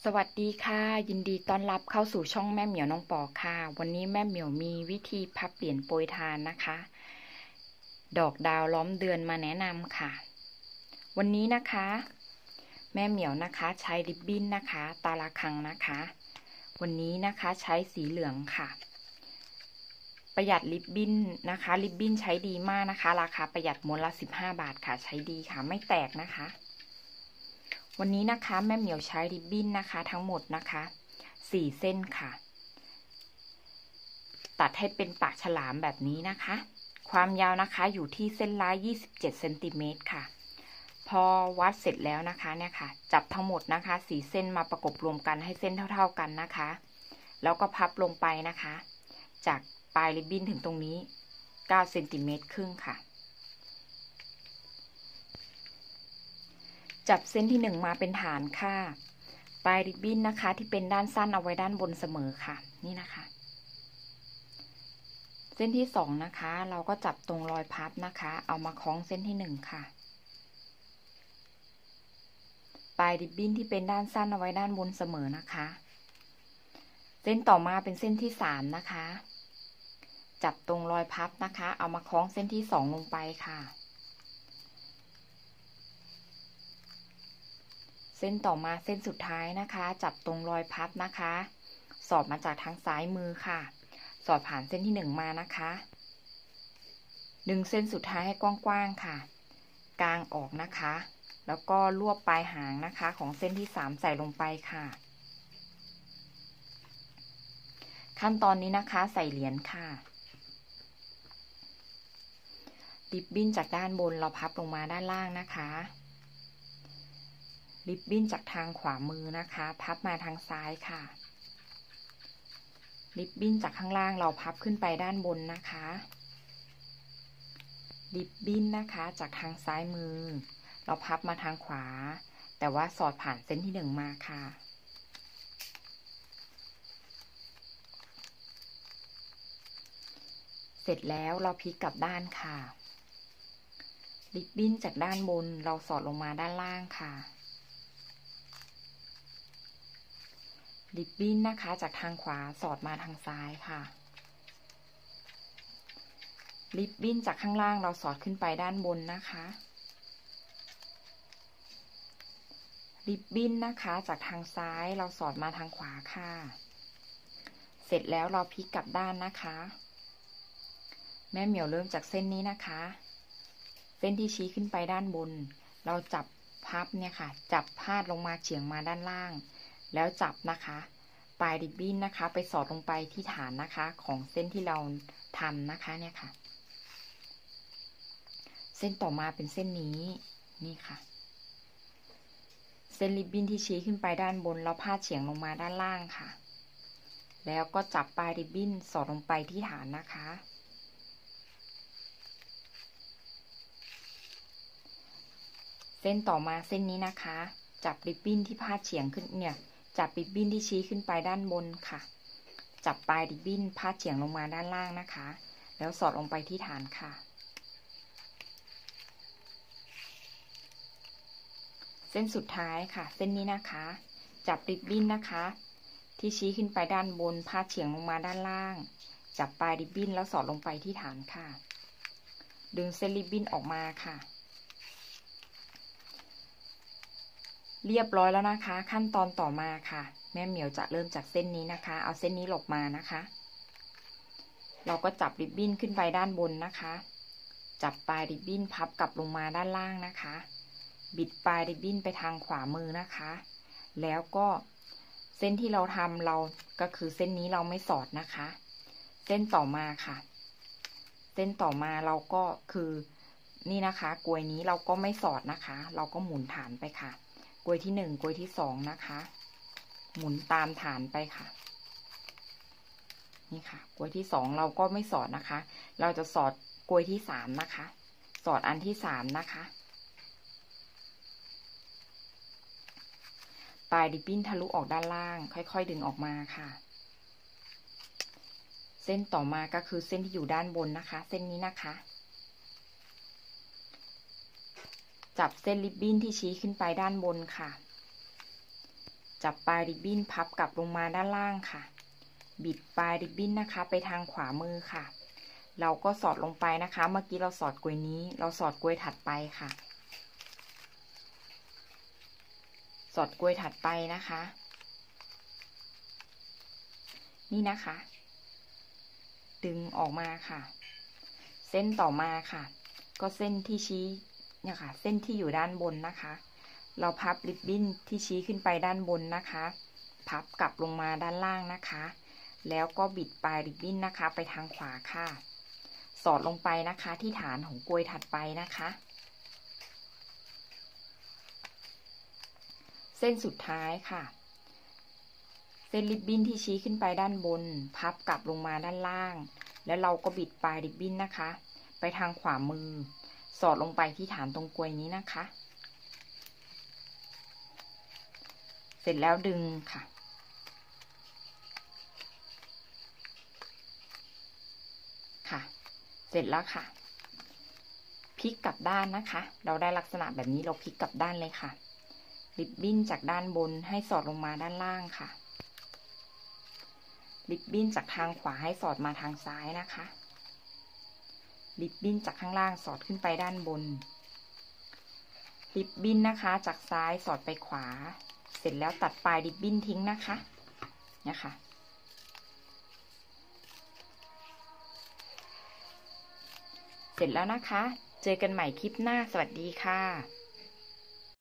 สวัสดีค่ะยินดีต้อนรับเข้าสู่ช่องแม่เหมียวน้องปอค่ะวันนี้แม่เหมียวมีวิธีพับเหรียญโปรยทานนะคะดอกดาวล้อมเดือนมาแนะนำค่ะวันนี้นะคะแม่เหมียวนะคะใช้ริบบิ้นนะคะตาละคังนะคะวันนี้นะคะใช้สีเหลืองค่ะประหยัดริบบิ้นนะคะริบบิ้นใช้ดีมากนะคะราคาประหยัดม้วนละ15 บาทค่ะใช้ดีค่ะไม่แตกนะคะวันนี้นะคะแม่เหมียวใช้ริบบิ้นนะคะทั้งหมดนะคะ4 เส้นค่ะตัดให้เป็นปากฉลามแบบนี้นะคะความยาวนะคะอยู่ที่เส้นละ27 เซนติเมตรค่ะพอวัดเสร็จแล้วนะคะเนี่ยค่ะจับทั้งหมดนะคะ4 เส้นมาประกบรวมกันให้เส้นเท่าๆกันนะคะแล้วก็พับลงไปนะคะจากปลายริบบิ้นถึงตรงนี้9 เซนติเมตรครึ่งค่ะจับเส้นที่1มาเป็นฐานค่ะปลายริบบิ้นนะคะที่เป็นด้านสั้นเอาไว้ด้านบนเสมอค่ะนี่นะคะเส้นที่2นะคะเราก็จับตรงรอยพับนะคะเอามาคล้องเส้นที่1ค่ะปลายริบบิ้นที่เป็นด้านสั้นเอาไว้ด้านบนเสมอนะคะเส้นต่อมาเป็นเส้นที่3นะคะจับตรงรอยพับนะคะเอามาคล้องเส้นที่2ลงไปค่ะเส้นต่อมาเส้นสุดท้ายนะคะจับตรงรอยพับนะคะสอดมาจากทางซ้ายมือค่ะสอดผ่านเส้นที่1มานะคะดึงเส้นสุดท้ายให้กว้างๆค่ะกางออกนะคะแล้วก็รวบปลายหางนะคะของเส้นที่3ใส่ลงไปค่ะขั้นตอนนี้นะคะใส่เหรียญค่ะริบบิ้นจากด้านบนเราพับลงมาด้านล่างนะคะริบบิ้นจากทางขวามือนะคะพับมาทางซ้ายค่ะริบบิ้นจากข้างล่างเราพับขึ้นไปด้านบนนะคะริบบิ้นนะคะจากทางซ้ายมือเราพับมาทางขวาแต่ว่าสอดผ่านเส้นที่1มาค่ะเสร็จแล้วเราพลิกกลับด้านค่ะริบบิ้นจากด้านบนเราสอดลงมาด้านล่างค่ะริบบิ้นนะคะจากทางขวาสอดมาทางซ้ายค่ะริบบิ้นจากข้างล่างเราสอดขึ้นไปด้านบนนะคะริบบิ้นนะคะจากทางซ้ายเราสอดมาทางขวาค่ะเสร็จแล้วเราพลิกกลับด้านนะคะแม่เหมียวเริ่มจากเส้นนี้นะคะเส้นที่ชี้ขึ้นไปด้านบนเราจับพับเนี่ยค่ะจับพาดลงมาเฉียงมาด้านล่างแล้วจับนะคะปลายริบบิ้นนะคะไปสอดลงไปที่ฐานนะคะของเส้นที่เราทำนะคะเนี่ยค่ะเส้นต่อมาเป็นเส้นนี้นี่ค่ะเส้นริบบิ้นที่ชี้ขึ้นไปด้านบนเราพาดเฉียงลงมาด้านล่างค่ะแล้วก็จับปลายริบบิ้นสอดลงไปที่ฐานนะคะเส้นต่อมาเส้นนี้นะคะจับริบบิ้นที่พาดเฉียงขึ้นเนี่ยจับริบบิ้นที่ชี้ขึ้นไปด้านบนค่ะจับปลายริบบิ้นพาดเฉียงลงมาด้านล่างนะคะแล้วสอดลงไปที่ฐานค่ะเส้นสุดท้ายค่ะเส้นนี้นะคะจับริบบิ้นนะคะที่ชี้ขึ้นไปด้านบนพาดเฉียงลงมาด้านล่างจับปลายริบบิ้นแล้วสอดลงไปที่ฐานค่ะดึงเส้นริบบิ้นออกมาค่ะเรียบร้อยแล้วนะคะขั้นตอนต่อมาค่ะแม่เหมียวจะเริ่มจากเส้นนี้นะคะเอาเส้นนี้หลบมานะคะเราก็จับริบบิ้นขึ้นไปด้านบนนะคะจับปลายริบบิ้นพับกลับลงมาด้านล่างนะคะบิดปลายริบบิ้นไปทางขวามือนะคะแล้วก็เส้นที่เราทำเราก็คือเส้นนี้เราไม่สอดนะคะเส้นต่อมาค่ะเส้นต่อมาเราก็คือนี่นะคะกลวยนี้เราก็ไม่สอดนะคะเราก็หมุนฐานไปค่ะกลวยที่1กลวยที่2นะคะหมุนตามฐานไปค่ะนี่ค่ะกลวยที่2เราก็ไม่สอดนะคะเราจะสอดกลวยที่3นะคะสอดอันที่3นะคะปลายริบบิ้นทะลุออกด้านล่างค่อยๆดึงออกมาค่ะเส้นต่อมาก็คือเส้นที่อยู่ด้านบนนะคะเส้นนี้นะคะจับเส้นริบบิ้นที่ชี้ขึ้นไปด้านบนค่ะจับปลายริบบิ้นพับกลับลงมาด้านล่างค่ะบิดปลายริบบิ้นนะคะไปทางขวามือค่ะเราก็สอดลงไปนะคะเมื่อกี้เราสอดกลวยนี้เราสอดกลวยถัดไปค่ะสอดกลวยถัดไปนะคะนี่นะคะดึงออกมาค่ะเส้นต่อมาค่ะก็เส้นที่ชี้เนี่ยค่ะเส้นที่อยู่ด้านบนนะคะเราพับริบบิ้นที่ชี้ขึ้นไปด้านบนนะคะพับกลับลงมาด้านล่างนะคะแล้วก็บิดปลายริบบิ้นนะคะไปทางขวาค่ะสอดลงไปนะคะที่ฐานของกลวยถัดไปนะคะเส้นสุดท้ายค่ะเส้นริบบิ้นที่ชี้ขึ้นไปด้านบนพับกลับลงมาด้านล่างแล้วเราก็บิดปลายริบบิ้นนะคะไปทางขวามือสอดลงไปที่ฐานตรงกลวยนี้นะคะเสร็จแล้วดึงค่ะเสร็จแล้วค่ะพลิกกลับด้านนะคะเราได้ลักษณะแบบนี้เราพลิกกลับด้านเลยค่ะริบบิ้นจากด้านบนให้สอดลงมาด้านล่างค่ะริบบิ้นจากทางขวาให้สอดมาทางซ้ายนะคะริบบิ้นจากข้างล่างสอดขึ้นไปด้านบนริบบิ้นนะคะจากซ้ายสอดไปขวาเสร็จแล้วตัดปลายริบบิ้นทิ้งนะคะนะคะเสร็จแล้วนะคะเจอกันใหม่คลิปหน้าสวัสดีค่ะ